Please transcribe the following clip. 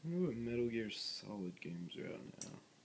wonder what Metal Gear Solid games are out now.